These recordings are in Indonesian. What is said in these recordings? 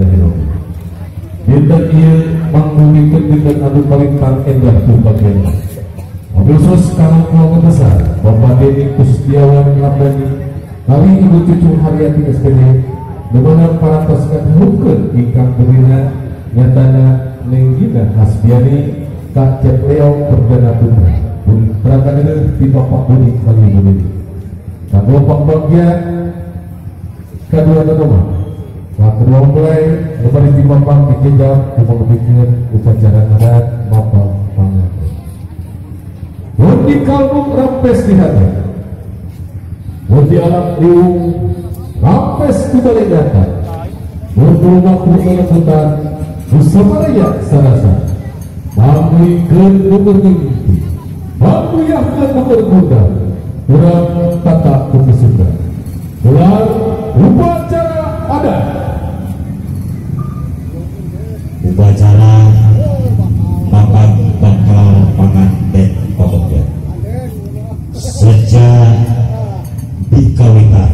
dahulu. Dinten ieu manggulikeun dinten anu paling endah tu bagian. Khusus kalau keluarga besar Bapak Deni Kusdiawan Ramdhani kali Ibu Cucu Haryati SPD dimana para pasukan hukum ingkang berina nyatana Nenggina Hasbiani Kak Cep Leo Perdana Putra perangkat ini di Bapak Budi kali ini kami bagian kedua nomor kedua mulai kembali di Bapak dikejar memperbikin upacara adat Bapak Pangan Mundi kalbuk rampes di hati Mundi alam riung rampes di balik data Mundi rumah kurang hutan bersama raya sarasa Mamui ke mimpi Mamui akan kuda kurang tata kesuka gelar upacara adat upacara Bapak bakal pengantin pemukul sejak dikawitan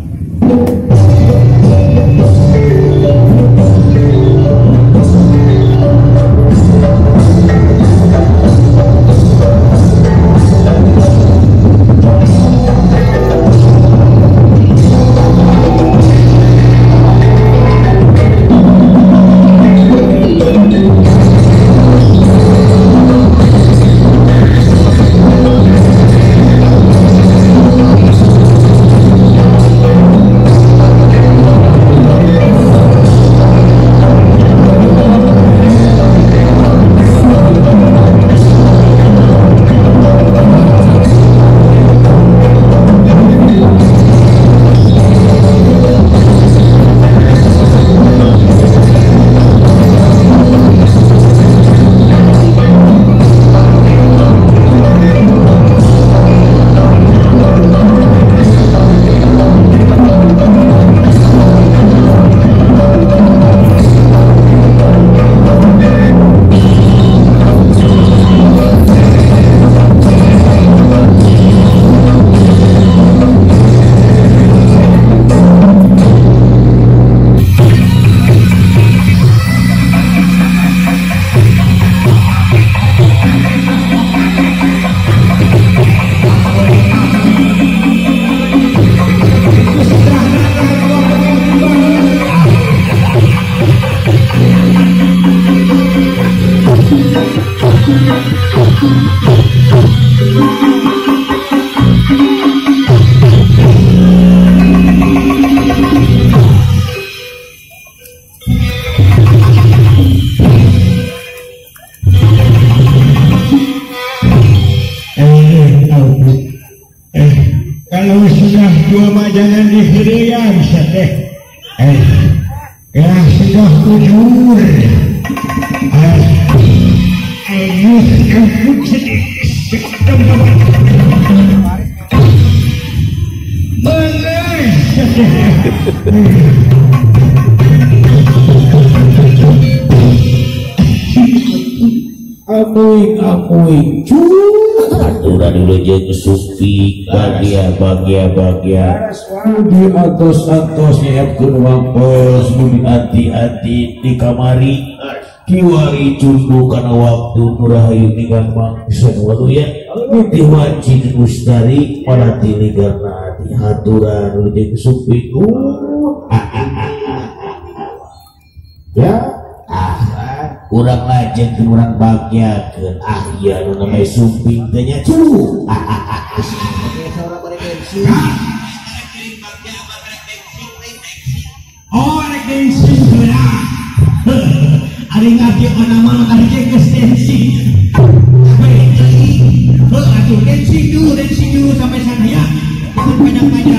kalau sudah dua majangan dihirian teh ya sudah ujur Amuing aturan udah jadi supi bagia di atos nyiapkeun wampos nu hati-hati di kamari kiwari cundu kana waktu nurahayu ninggal mangsen waduh ya di wajib mustari parati ninggalna hati aturan udah jadi supi ya kurang lajeng kurang bahagia ke iya nu namanya sumping tanya cu oh rek bensin geura ari ngati mana-mana kali cek tensi atuh tensi dulu sampai sana ya banyak-banyak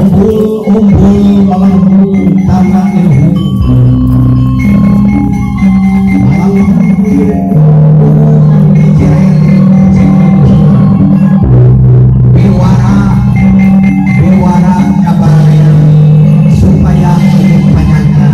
umbul malam tanah ilmu malam bewara kabarnya supaya menyangka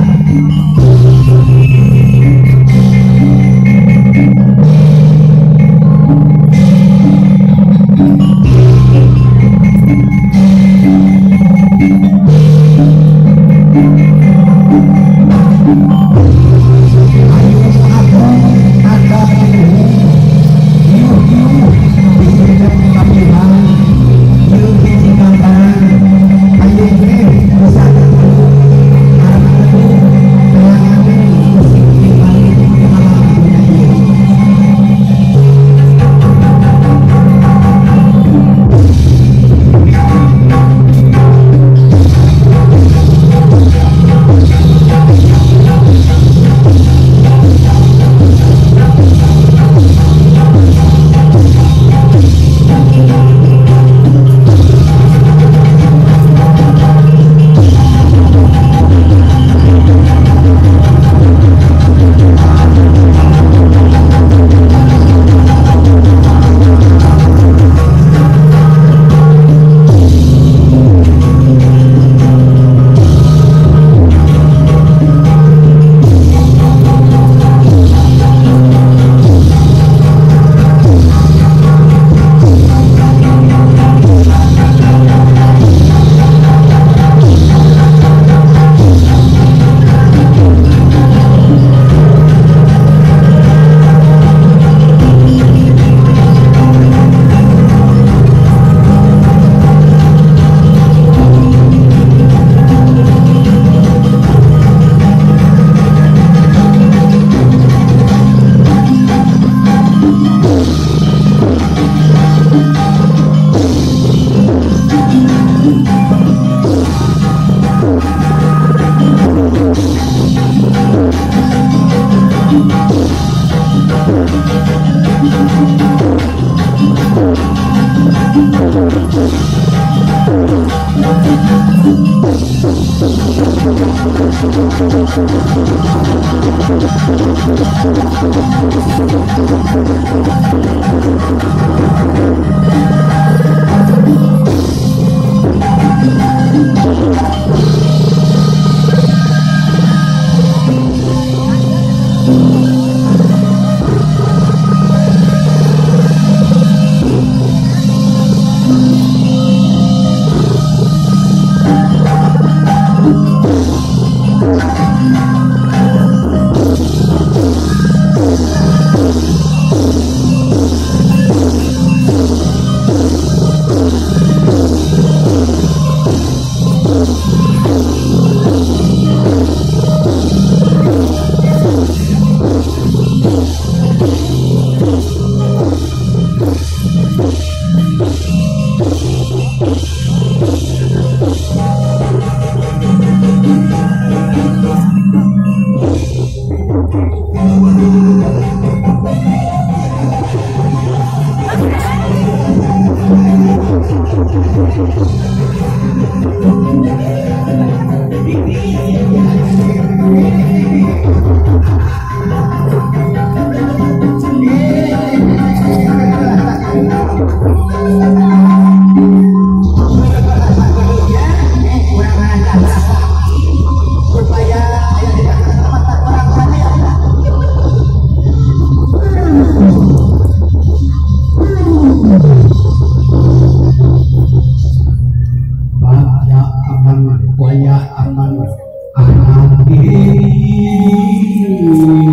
aman anak diri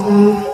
Akang